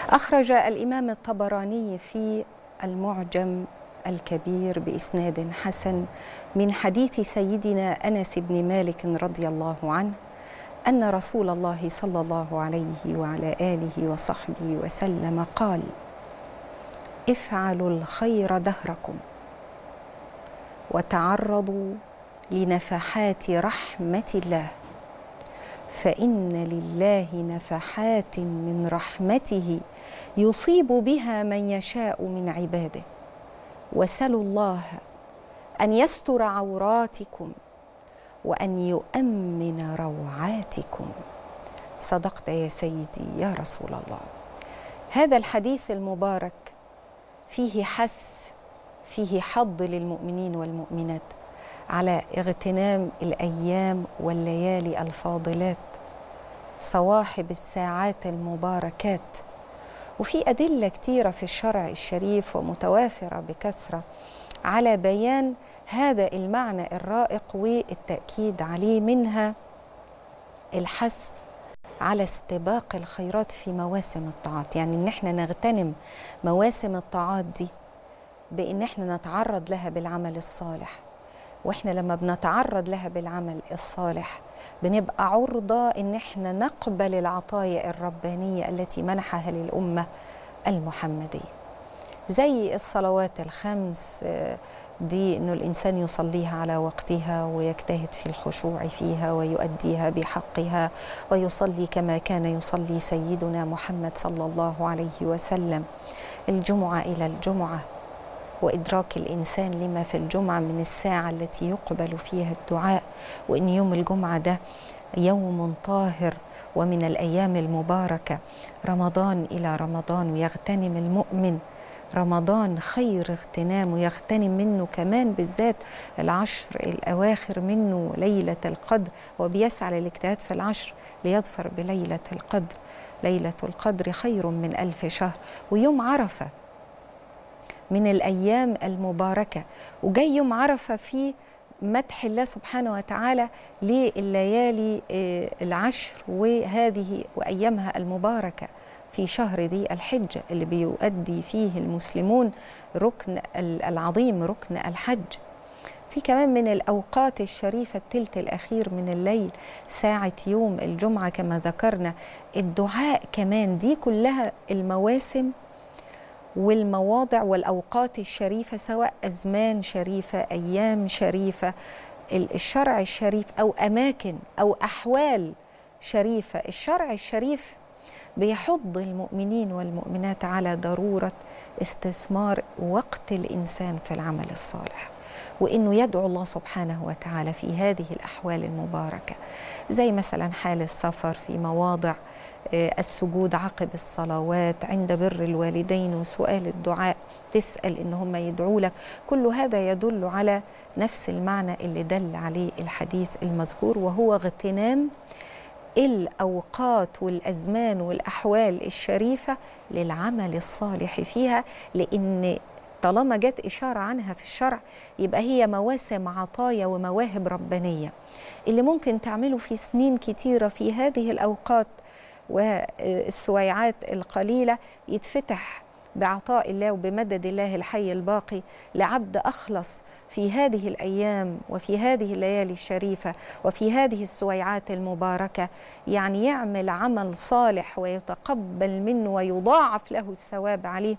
أخرج الإمام الطبراني في المعجم الكبير بإسناد حسن من حديث سيدنا أنس بن مالك رضي الله عنه أن رسول الله صلى الله عليه وعلى آله وصحبه وسلم قال: افعلوا الخير دهركم وتعرضوا لنفحات رحمة الله، فإن لله نفحات من رحمته يصيب بها من يشاء من عباده، وسلوا الله أن يستر عوراتكم وأن يؤمن روعاتكم. صدقت يا سيدي يا رسول الله. هذا الحديث المبارك فيه حث، فيه حض للمؤمنين والمؤمنات على اغتنام الأيام والليالي الفاضلات، صواحب الساعات المباركات. وفي أدلة كتيرة في الشرع الشريف ومتوافرة بكثرة على بيان هذا المعنى الرائق والتأكيد عليه، منها الحث على استباق الخيرات في مواسم الطاعات، يعني ان احنا نغتنم مواسم الطاعات دي بان احنا نتعرض لها بالعمل الصالح. واحنا لما بنتعرض لها بالعمل الصالح بنبقى عرضة ان احنا نقبل العطايا الربانية التي منحها للأمة المحمدية، زي الصلوات الخمس دي، انه الانسان يصليها على وقتها ويجتهد في الخشوع فيها ويؤديها بحقها، ويصلي كما كان يصلي سيدنا محمد صلى الله عليه وسلم. الجمعة إلى الجمعة، وإدراك الإنسان لما في الجمعة من الساعة التي يقبل فيها الدعاء، وإن يوم الجمعة ده يوم طاهر ومن الأيام المباركة. رمضان إلى رمضان، ويغتنم المؤمن رمضان خير اغتنام، ويغتنم منه كمان بالذات العشر الأواخر منه، ليلة القدر، وبيسعى للاجتهاد في العشر ليظفر بليلة القدر. ليلة القدر خير من 1000 شهر. ويوم عرفة من الأيام المباركة، وجاي يوم عرفة في مدح الله سبحانه وتعالى لليالي العشر وهذه وأيامها المباركة في شهر ذي الحجة اللي بيؤدي فيه المسلمون ركن العظيم، ركن الحج. في كمان من الأوقات الشريفة الثلث الأخير من الليل، ساعة يوم الجمعة كما ذكرنا، الدعاء كمان. دي كلها المواسم والمواضع والأوقات الشريفة، سواء أزمان شريفة، أيام شريفة، الشرع الشريف، أو أماكن أو أحوال شريفة. الشرع الشريف بيحض المؤمنين والمؤمنات على ضرورة استثمار وقت الإنسان في العمل الصالح، وإنه يدعو الله سبحانه وتعالى في هذه الأحوال المباركة، زي مثلا حال السفر، في مواضع السجود عقب الصلوات، عند بر الوالدين وسؤال الدعاء، تسأل إن هم يدعوا لك. كل هذا يدل على نفس المعنى اللي دل عليه الحديث المذكور، وهو اغتنام الأوقات والأزمان والأحوال الشريفة للعمل الصالح فيها، لأن طالما جت إشارة عنها في الشرع يبقى هي مواسم عطايا ومواهب ربانية اللي ممكن تعمله في سنين كتيرة في هذه الأوقات والسويعات القليلة، يتفتح بعطاء الله وبمدد الله الحي الباقي لعبد أخلص في هذه الأيام وفي هذه الليالي الشريفة وفي هذه السويعات المباركة، يعني يعمل عمل صالح ويتقبل منه ويضاعف له الثواب عليه،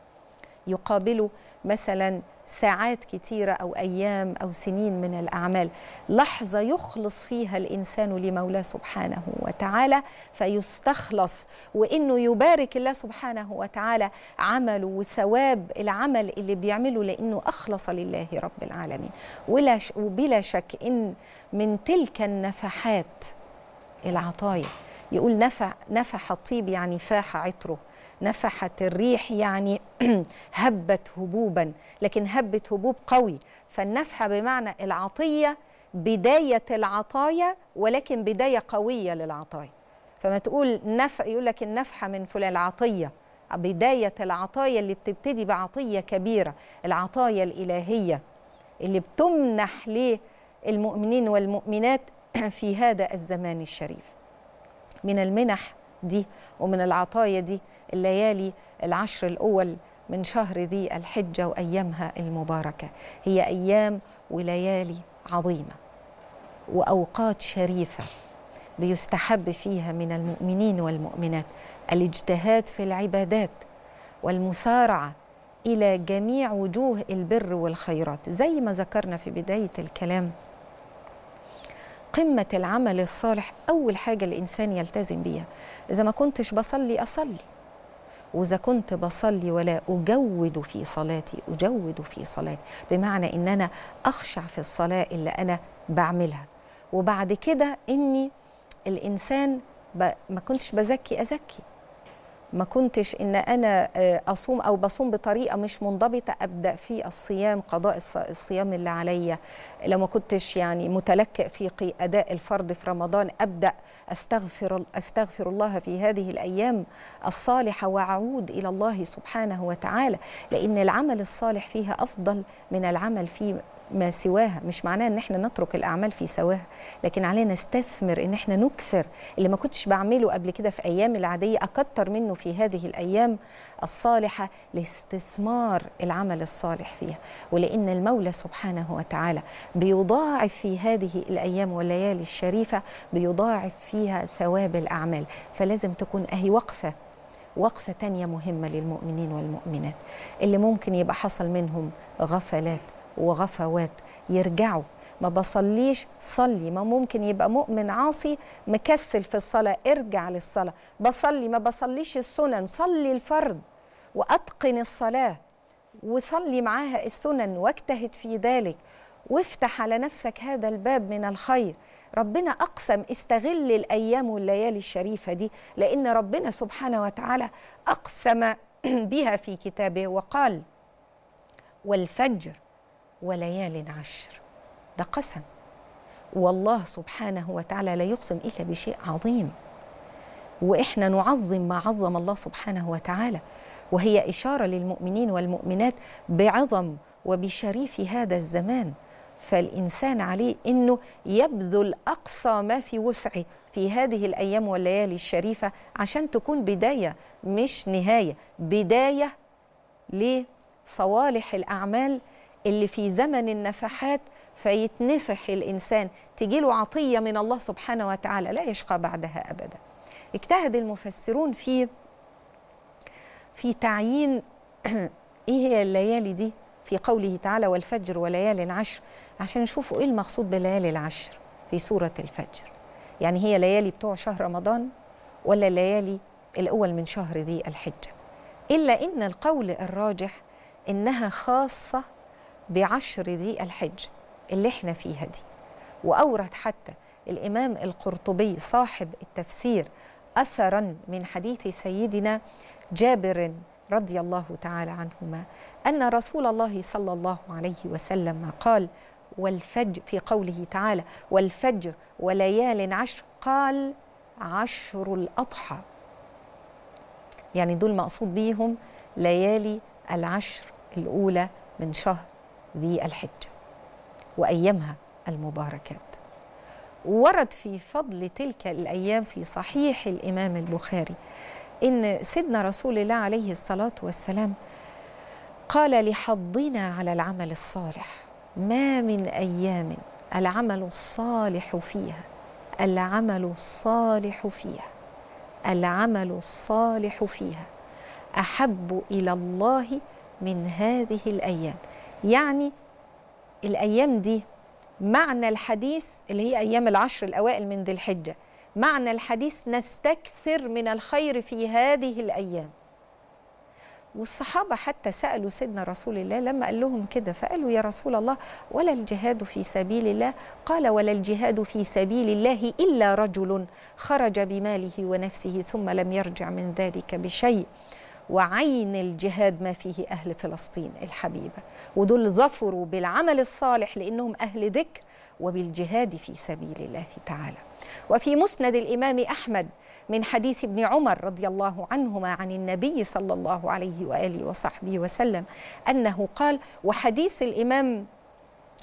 يقابله مثلا ساعات كتيرة أو أيام أو سنين من الأعمال. لحظة يخلص فيها الإنسان لمولاه سبحانه وتعالى فيستخلص، وإنه يبارك الله سبحانه وتعالى عمله وثواب العمل اللي بيعمله لأنه أخلص لله رب العالمين. وبلا شك إن من تلك النفحات العطايا، يقول نفح الطيب يعني فاح عطره، نفحت الريح يعني هبت هبوبا، لكن هبت هبوب قوي. فالنفحة بمعنى العطية، بداية العطايا، ولكن بداية قوية للعطايا. فما تقول يقول لك النفحة من فلان، العطية بداية العطايا اللي بتبتدي بعطية كبيرة، العطايا الإلهية اللي بتمنح للمؤمنين والمؤمنات في هذا الزمان الشريف. من المنح دي ومن العطايا دي الليالي العشر الأول من شهر ذي الحجة وأيامها المباركة. هي أيام وليالي عظيمة وأوقات شريفة بيستحب فيها من المؤمنين والمؤمنات الاجتهاد في العبادات والمسارعة إلى جميع وجوه البر والخيرات. زي ما ذكرنا في بداية الكلام، قمة العمل الصالح أول حاجة الإنسان يلتزم بيها. إذا ما كنتش بصلي أصلي، وإذا كنت بصلي ولا أجود في صلاتي أجود في صلاتي، بمعنى إن أنا أخشع في الصلاة اللي أنا بعملها. وبعد كده إني الإنسان ما كنتش بزكي أزكي، ما كنتش إن أنا أصوم أو بصوم بطريقة مش منضبطة أبدأ في الصيام، قضاء الصيام اللي عليا. لو ما كنتش يعني متلكئ في أداء الفرض في رمضان أبدأ أستغفر الله في هذه الأيام الصالحة وأعود إلى الله سبحانه وتعالى، لأن العمل الصالح فيها أفضل من العمل في ما سواها. مش معناه ان احنا نترك الاعمال في سواها، لكن علينا نستثمر ان احنا نكثر اللي ما كنتش بعمله قبل كده في ايام العاديه اكتر منه في هذه الايام الصالحه، لاستثمار العمل الصالح فيها. ولان المولى سبحانه وتعالى بيضاعف في هذه الايام والليالي الشريفه، بيضاعف فيها ثواب الاعمال. فلازم تكون وقفه تانية مهمه للمؤمنين والمؤمنات اللي ممكن يبقى حصل منهم غفلات وغفوات، يرجعوا. ما بصليش صلي، ما ممكن يبقى مؤمن عاصي مكسل في الصلاة، ارجع للصلاة. بصلي ما بصليش السنن، صلي الفرض وأتقن الصلاة وصلي معاها السنن واجتهد في ذلك، وافتح على نفسك هذا الباب من الخير. ربنا أقسم استغل الأيام والليالي الشريفة دي، لأن ربنا سبحانه وتعالى أقسم بها في كتابه وقال والفجر وليال عشر. ده قسم، والله سبحانه وتعالى لا يقسم إلا بشيء عظيم، وإحنا نعظم ما عظم الله سبحانه وتعالى، وهي إشارة للمؤمنين والمؤمنات بعظم وبشريف هذا الزمان. فالإنسان عليه أنه يبذل أقصى ما في وسعه في هذه الأيام والليالي الشريفة عشان تكون بداية مش نهاية، بداية لصوالح الأعمال اللي في زمن النفحات فيتنفح الإنسان، تجيله عطية من الله سبحانه وتعالى لا يشقى بعدها أبدا. اجتهد المفسرون في تعيين إيه هي الليالي دي في قوله تعالى والفجر وليال عشر، عشان نشوفوا إيه المقصود بليالي العشر في سورة الفجر. يعني هي ليالي بتوع شهر رمضان ولا الليالي الأول من شهر ذي الحجة؟ إلا إن القول الراجح إنها خاصة بعشر ذي الحج اللي احنا فيها دي. وأورد حتى الإمام القرطبي صاحب التفسير أثرا من حديث سيدنا جابر رضي الله تعالى عنهما أن رسول الله صلى الله عليه وسلم قال والفجر، في قوله تعالى والفجر وليال عشر، قال عشر الأضحى. يعني دول مقصود بيهم ليالي العشر الأولى من شهر ذي الحجة وأيامها المباركات. ورد في فضل تلك الأيام في صحيح الإمام البخاري إن سيدنا رسول الله عليه الصلاة والسلام قال لحضنا على العمل الصالح ما من أيام العمل الصالح فيها العمل الصالح فيها أحب إلى الله من هذه الأيام. يعني الأيام دي معنى الحديث اللي هي أيام العشر الأوائل من ذي الحجة، معنى الحديث نستكثر من الخير في هذه الأيام. والصحابة حتى سألوا سيدنا رسول الله لما قال لهم كده، فقالوا يا رسول الله ولا الجهاد في سبيل الله؟ قال ولا الجهاد في سبيل الله إلا رجل خرج بماله ونفسه ثم لم يرجع من ذلك بشيء. وعين الجهاد ما فيه أهل فلسطين الحبيبة، ودول ظفروا بالعمل الصالح لأنهم أهل ذكر وبالجهاد في سبيل الله تعالى. وفي مسند الإمام أحمد من حديث ابن عمر رضي الله عنهما عن النبي صلى الله عليه وآله وصحبه وسلم أنه قال، وحديث الإمام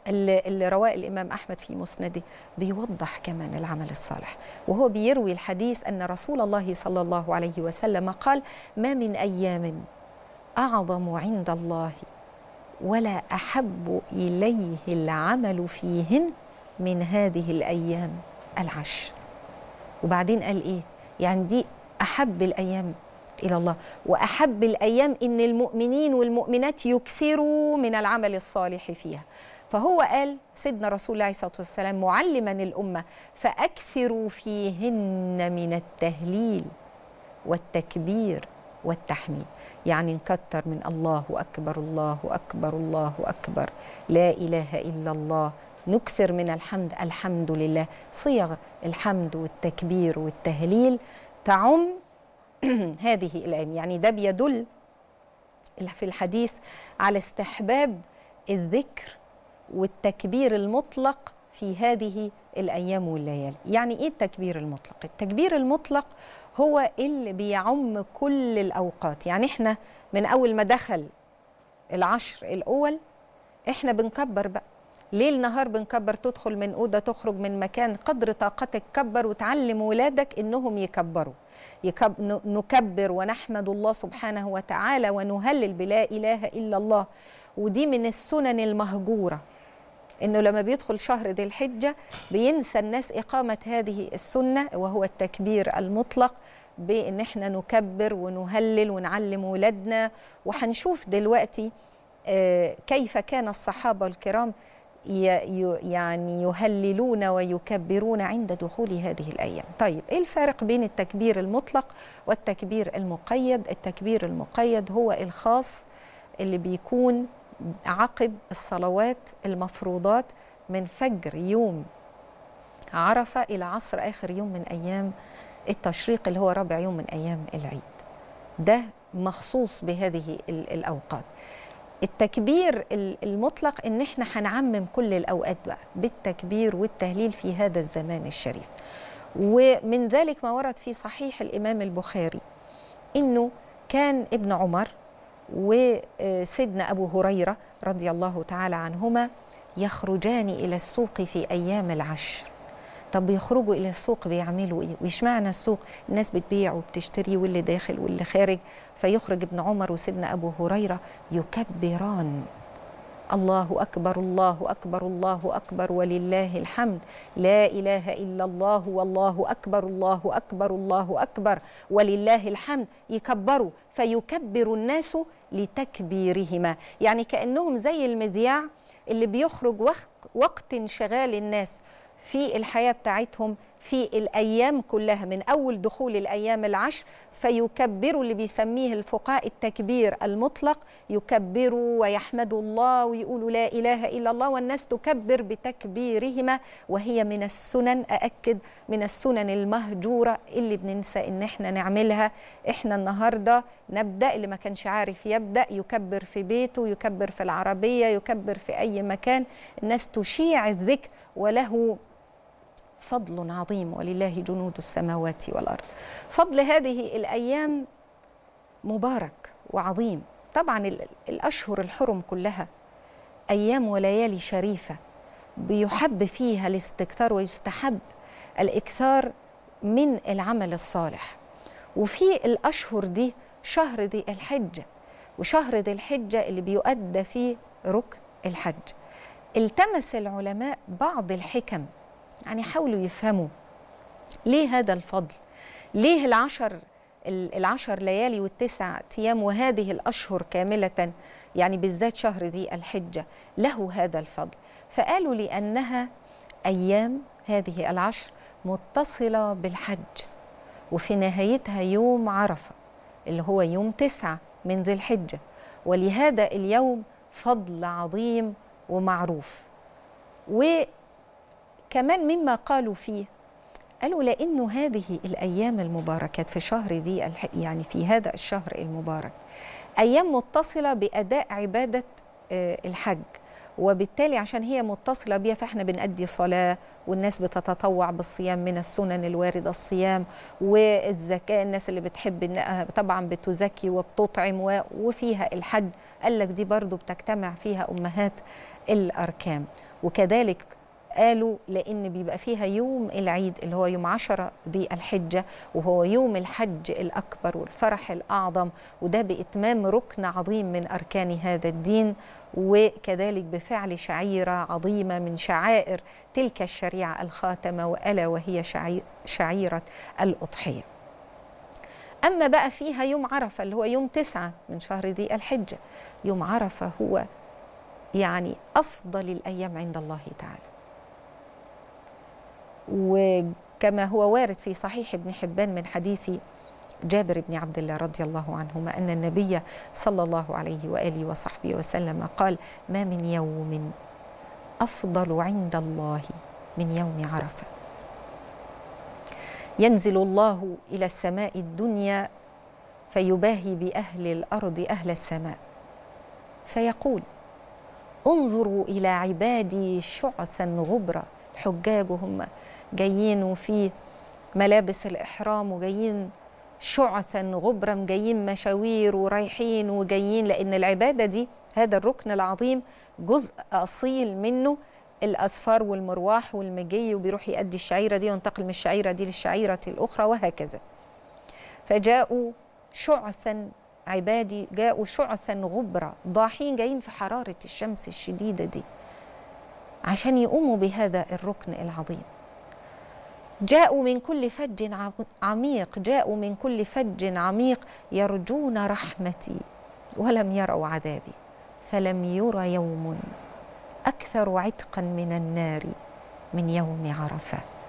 اللي رواه الإمام أحمد في مسنده بيوضح كمان العمل الصالح، وهو بيروي الحديث أن رسول الله صلى الله عليه وسلم قال: ما من أيام أعظم عند الله ولا أحب إليه العمل فيهن من هذه الأيام العشر. وبعدين قال إيه؟ يعني دي أحب الأيام إلى الله، وأحب الأيام إن المؤمنين والمؤمنات يكثروا من العمل الصالح فيها. فهو قال سيدنا رسول الله صلى الله عليه وسلم معلما الأمة: فأكثروا فيهن من التهليل والتكبير والتحميد. يعني نكتر من الله أكبر الله أكبر الله أكبر، لا إله إلا الله. نكثر من الحمد، الحمد لله. صيغ الحمد والتكبير والتهليل تعم هذه الأيام. يعني ده بيدل في الحديث على استحباب الذكر والتكبير المطلق في هذه الأيام والليالي. يعني إيه التكبير المطلق؟ التكبير المطلق هو اللي بيعم كل الأوقات. يعني إحنا من أول ما دخل العشر الأول إحنا بنكبر بقى ليل نهار، بنكبر. تدخل من أوضة، تخرج من مكان، قدر طاقتك كبر، وتعلم ولادك إنهم يكبروا. نكبر ونحمد الله سبحانه وتعالى ونهلل بلا إله إلا الله. ودي من السنن المهجورة، إنه لما بيدخل شهر ذي الحجة بينسى الناس إقامة هذه السنة، وهو التكبير المطلق، بإن احنا نكبر ونهلل ونعلم ولادنا. وحنشوف دلوقتي كيف كان الصحابة الكرام يعني يهللون ويكبرون عند دخول هذه الأيام. طيب إيه الفارق بين التكبير المطلق والتكبير المقيد؟ التكبير المقيد هو الخاص اللي بيكون عقب الصلوات المفروضات من فجر يوم عرفة إلى عصر آخر يوم من أيام التشريق اللي هو رابع يوم من أيام العيد. ده مخصوص بهذه الأوقات. التكبير المطلق إن إحنا هنعمم كل الأوقات بقى بالتكبير والتهليل في هذا الزمان الشريف. ومن ذلك ما ورد في صحيح الإمام البخاري إنه كان ابن عمر وسيدنا أبو هريرة رضي الله تعالى عنهما يخرجان إلى السوق في أيام العشر. طب يخرجوا إلى السوق بيعملوا إيه؟ وإيش معنى السوق؟ الناس بتبيع وبتشتري واللي داخل واللي خارج. فيخرج ابن عمر وسيدنا أبو هريرة يكبران: الله أكبر الله أكبر الله أكبر ولله الحمد، لا إله إلا الله والله أكبر الله أكبر الله أكبر ولله الحمد. يكبروا، فيكبر الناس لتكبيرهما. يعني كأنهم زي المذياع اللي بيخرج وقت انشغال الناس في الحياة بتاعتهم في الأيام كلها من أول دخول الأيام العشر، فيكبروا اللي بيسميه الفقهاء التكبير المطلق. يكبروا ويحمدوا الله ويقولوا لا إله إلا الله، والناس تكبر بتكبيرهما. وهي من السنن، أأكد، من السنن المهجورة اللي بننسى إن إحنا نعملها. إحنا النهاردة نبدأ، اللي ما كانش عارف يبدأ يكبر في بيته، يكبر في العربية، يكبر في أي مكان. الناس تشيع الذكر، وله فضل عظيم، ولله جنود السماوات والأرض. فضل هذه الأيام مبارك وعظيم. طبعا الأشهر الحرم كلها أيام وليالي شريفة بيحب فيها الاستكثار، ويستحب الإكثار من العمل الصالح. وفي الأشهر دي شهر ذي الحجة، وشهر ذي الحجة اللي بيؤدى فيه ركن الحج. التمس العلماء بعض الحكم، يعني حاولوا يفهموا ليه هذا الفضل، ليه العشر ليالي والتسع أيام وهذه الأشهر كاملة، يعني بالذات شهر ذي الحجة له هذا الفضل. فقالوا لأنها أيام هذه العشر متصلة بالحج، وفي نهايتها يوم عرفة اللي هو يوم 9 من ذي الحجة، ولهذا اليوم فضل عظيم ومعروف. وكمان مما قالوا فيه، قالوا لأنه هذه الأيام المباركات في شهر ذي يعني في هذا الشهر المبارك أيام متصلة بأداء عبادة الحج، وبالتالي عشان هي متصلة بيها فإحنا بنأدي صلاة، والناس بتتطوع بالصيام من السنن الواردة الصيام والزكاة، الناس اللي بتحب إنها طبعا بتزكي وبتطعم، وفيها الحج، قال لك دي برضو بتجتمع فيها أمهات الأركان. وكذلك قالوا لأن بيبقى فيها يوم العيد اللي هو يوم 10 ذي الحجة، وهو يوم الحج الأكبر والفرح الأعظم، وده بإتمام ركن عظيم من أركان هذا الدين، وكذلك بفعل شعيرة عظيمة من شعائر تلك الشريعة الخاتمة، وألا وهي شعيرة الأضحية. أما بقى فيها يوم عرفة اللي هو يوم 9 من شهر ذي الحجة. يوم عرفة هو يعني أفضل الأيام عند الله تعالى، وكما هو وارد في صحيح ابن حبان من حديث جابر بن عبد الله رضي الله عنهما أن النبي صلى الله عليه وآله وصحبه وسلم قال: ما من يوم أفضل عند الله من يوم عرفة. ينزل الله إلى السماء الدنيا فيباهي بأهل الأرض أهل السماء فيقول: انظروا إلى عبادي شعثا غبرا. الحجاج هم جايين وفي ملابس الإحرام وجايين شعثا غبرا، جايين مشاوير ورايحين وجايين، لأن العبادة دي هذا الركن العظيم جزء أصيل منه الأسفار والمرواح والمجي، وبيروح يؤدي الشعيرة دي وينتقل من الشعيرة دي للشعيرة الأخرى وهكذا. فجاءوا شعثا، عبادي جاءوا شعثا غبرا، ضاحين، جايين في حرارة الشمس الشديدة دي عشان يقوموا بهذا الركن العظيم. جاءوا من كل فج عميق، جاءوا من كل فج عميق يرجون رحمتي ولم يروا عذابي، فلم ير يوم أكثر عتقا من النار من يوم عرفة.